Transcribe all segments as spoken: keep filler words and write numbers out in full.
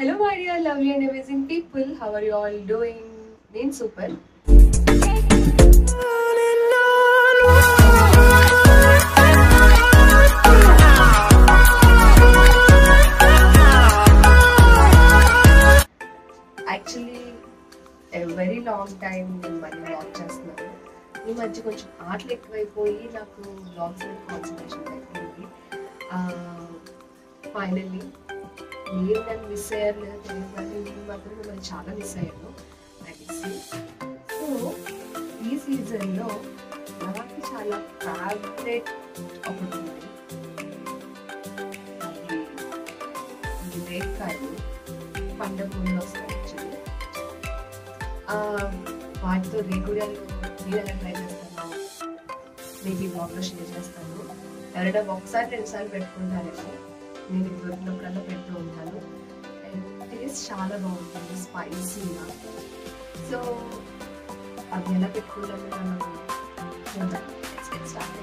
Hello my dear lovely and amazing people, how are you all doing? Name super. Actually a very long time నేను మళ్ళీ vlog చేస్తున్నాను. ఈ మధ్య కొంచెం ఆటలు ఎక్కువైపోయి నాకు vlogs మీద కాన్సంట్రేషన్ అయిపోయింది. ఫైనల్లీ మీరు నన్ను మిస్ అయ్యారు లేదా తెలియదు కానీ నేను మాత్రం మిమ్మల్ని చాలా మిస్ అయ్యాను. సో ఈ సీజన్లో నాకు చాలా ఫేవరెట్ ఒకటి ఉంది, అది రేక్కాయలు పండుగ ముందు వస్తాయి. యాక్చువల్లీ వాటితో రేగుడియాలు మీరు ఎలా ట్రై చేస్తాను మీకు ఈ బ్లాగ్లో షేర్ చేస్తాను. ఎవరైనా ఒకసారి రెండుసార్లు పెట్టుకుంటారేమో, నేను దొరికినప్పుడల్లా పెడుతూ ఉంటాను. అండ్ టేస్ట్ చాలా బాగుంటుంది, స్పైసీగా. సో అది ఎలా పెట్టుకుంటామో మనం చూద్దాం. స్టార్ట్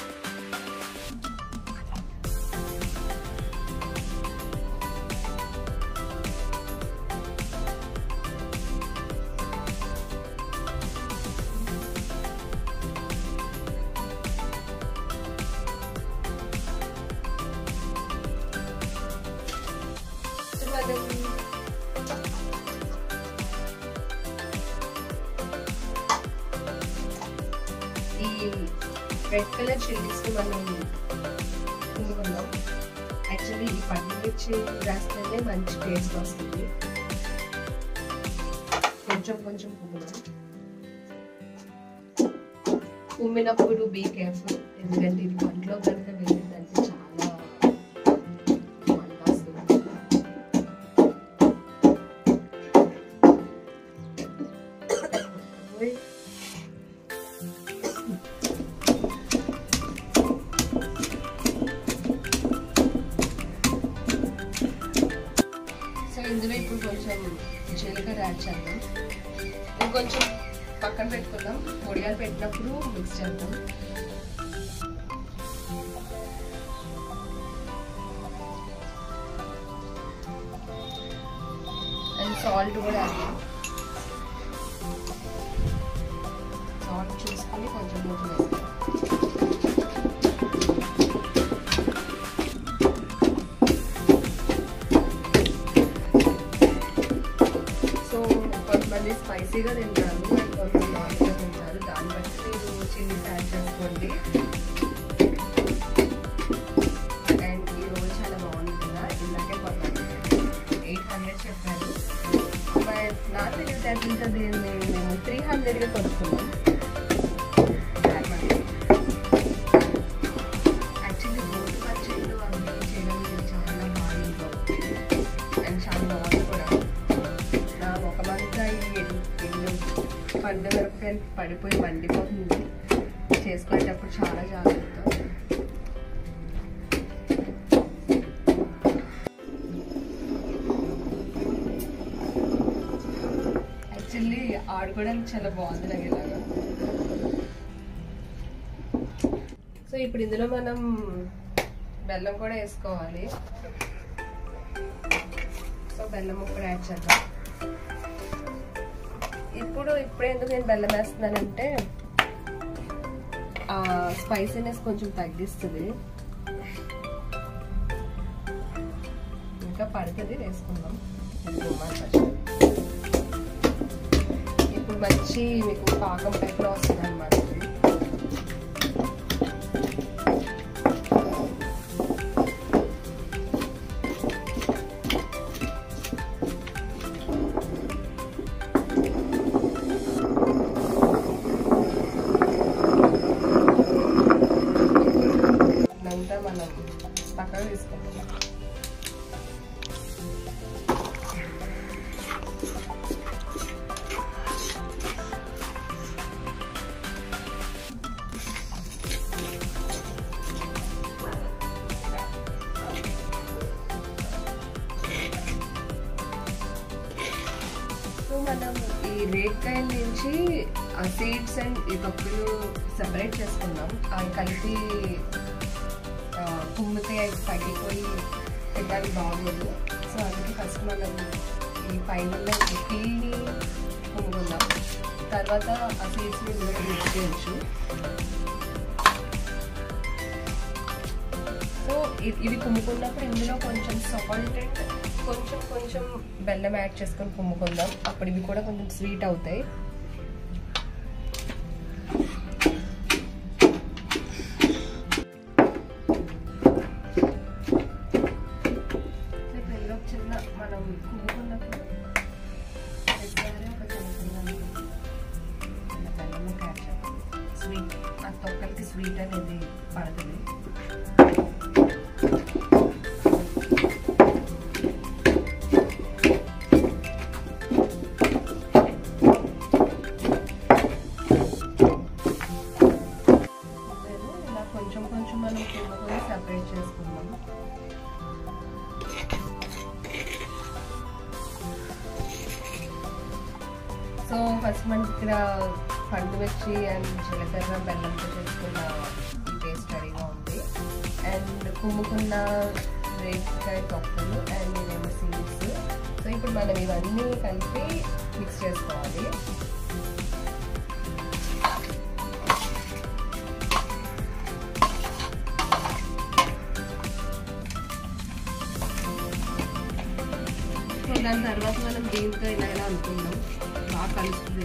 ఈ రెడ్ కలర్ చిల్లీస్ మనం తుమ్ముకుందాం. యాక్చువల్లీ ఈ పండు మిర్చి రాస్తేనే మంచి టేస్ట్ వస్తుంది. కొంచెం కొంచెం కుమ్ముదాం. కుమ్మినప్పుడు బీ కేర్ఫుల్, ఎందుకంటే ఇది పంటలో కనుక వెళ్ళిందంటే చాలా ఇందులో ఇప్పుడు కొంచెం జీలకర్ర యాడ్ చేద్దాం. ఇంకొంచెం పక్కన పెట్టుకుందాం, పొడియాలు పెట్టినప్పుడు మిక్స్ చేద్దాం. అండ్ సాల్ట్ కూడా యాడ్, సాల్ట్ చూసుకొని కొంచెం కొంచెం వేస్తాం. స్పైసీగా తింటారు అండ్ కొంచెం నాన్గా తింటారు, దాన్ని బట్టి మీరు చిల్లీస్ యాడ్ చేసుకోండి. అండ్ ఈ రోల్ చాలా బాగుంది కదా, ఇందాకే కొన్నాను, ఎయిట్ హండ్రెడ్ చెప్పారు. బట్ నా తెలివితేటలతో మేము త్రీ హండ్రెడ్గా కొనుక్కున్నాం. యాక్చువల్లీ రోడ్డు పచ్చళ్ళు అవి చేయడం చాలా బాగా అండ్ చాలా బాగుంది కూడా. నా ఒక మంతా పండు మిరపకాయలు పడిపోయి మండిపోతుంది, చేసుకునేటప్పుడు చాలా జాగ్రత్త. యాక్చువల్లీ ఆడుకోవడానికి చాలా బాగుంది నాకు ఇలాగా. సో ఇప్పుడు ఇందులో మనం బెల్లం కూడా వేసుకోవాలి. సో బెల్లం ముక్కలు యాడ్ చేద్దాం. ఇప్పుడు ఇప్పుడే ఎందుకు నేను బెల్లం వేస్తున్నానంటే ఆ స్పైసీనెస్ కొంచెం తగ్గిస్తుంది, ఇంకా పడుతుంది వేసుకుందాం. ఇప్పుడు మంచి మీకు పాకం టైప్లో వస్తుంది అన్నమాట. మనం పక్కన తీసుకుంటాం. సో మనం ఈ రేక్కాయల నుంచి ఆ సీడ్స్ అండ్ ఈ పప్పులు సెపరేట్ చేసుకుందాం. అవి కలిపి కుమ్మితే అవి పగిలిపోయి తినడానికి బాగుండదు. సో అందుకే ఫస్ట్ మనం ఈ ఫైనల్లో పీల్ని కుమ్ముకుందాం, తర్వాత ఆ సీడ్స్ని ఇందులో మిక్స్ చేయొచ్చు. సో ఇవి కుమ్ముకున్నప్పుడు ఇందులో కొంచెం సాల్ట్ అండ్ కొంచెం కొంచెం బెల్లం యాడ్ చేసుకొని కుమ్ముకుందాం, అప్పుడు ఇవి కూడా కొంచెం స్వీట్ అవుతాయి. చిన్న మనం కుమ్ముకున్నప్పుడు బెల్లం యాడ్ చేద్దాం, స్వీట్ ఆ తొక్కలకి స్వీట్ అనేది పడుతుంది. కొంచెం కొంచెం మనం కుమ్ముకొని సెపరేట్ చేసుకుందాం. సో ఫస్ట్ మనకి ఇక్కడ పండు మిర్చి అండ్ జీలకర్ర బెల్లంతో చేసుకున్న ఈ పేస్ట్ రెడీగా ఉంది. అండ్ కుమ్ముకున్న రేగికాయ తొక్కలు అండ్ ఇవేమో సీడ్స్. సో ఇప్పుడు మనం ఇవన్నీ కలిపి మిక్స్ చేసుకోవాలి. సో దాని తర్వాత మనం దీంతో ఇలా ఇలా అనుకుందాం, బాగా కలుస్తుంది.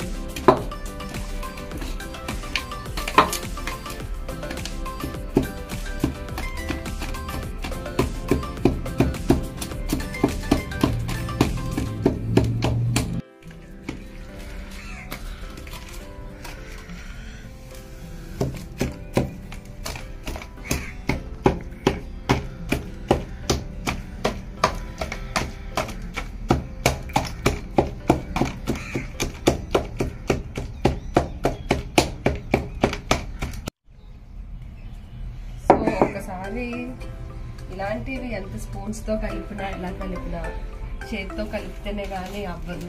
ఒకసారి ఇలాంటివి ఎంత స్పూన్స్తో కలిపినా ఎలా కలిపినా చేతితో కలిపితేనే కానీ అవ్వదు,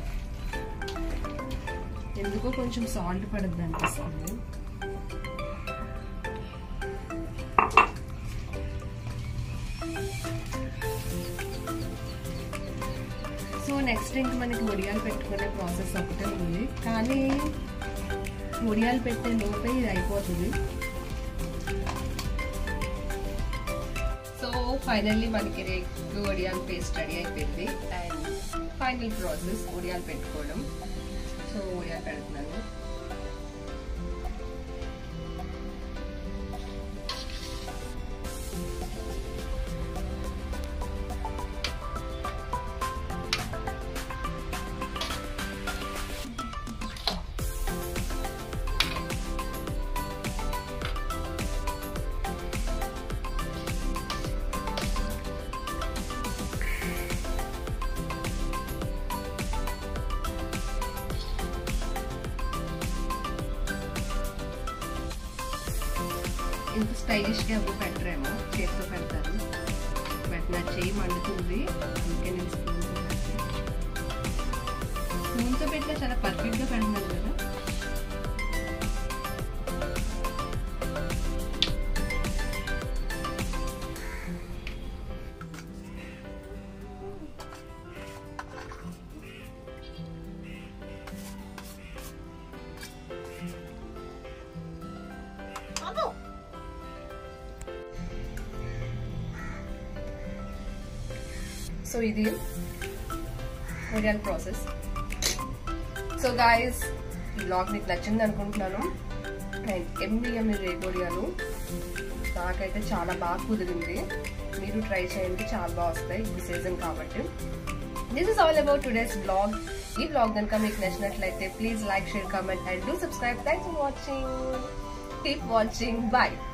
ఎందుకో కొంచెం సాల్ట్ పడుద్ది అనిపిస్తుంది. సో నెక్స్ట్ ఇంక మనకి వడియాలు పెట్టుకునే ప్రాసెస్ ఒకటే ఉంది, కానీ వడియాలు పెట్టే లోపే ఇది అయిపోతుంది. సో ఫైనల్లీ మనకి రేగు వడియాల పేస్ట్ రెడీ అయిపోయింది. అండ్ ఫైనల్ ప్రాసెస్ వడియాలు పెట్టుకోవడం. సో వడియాలు పెడుతున్నాను. ఇంత స్టైలిష్గా ఎవరు పెట్టరేమో, చేతితో పెడతారు, బట్ నా చేయి మండుతుంది, అందుకే నేను స్పూన్తో పెడతాను. స్పూన్తో పెట్టినా చాలా పర్ఫెక్ట్గా పెడుతున్నాను కదా. సో ఇది వడియాల ప్రాసెస్. సో గాయస్, ఈ వ్లాగ్ మీకు నచ్చింది అనుకుంటున్నాను. అండ్ ఎమ్మి ఎమ్మి రేగు వడియాలు నాకైతే చాలా బాగా కుదిరింది. మీరు ట్రై చేయండి, చాలా బాగా వస్తాయి ఇప్పుడు సీజన్ కాబట్టి. This is all about today's vlog. ఈ వ్లాగ్ కనుక మీకు నచ్చినట్లయితే please like, share, comment and do subscribe. Thanks for watching. Keep watching. Bye.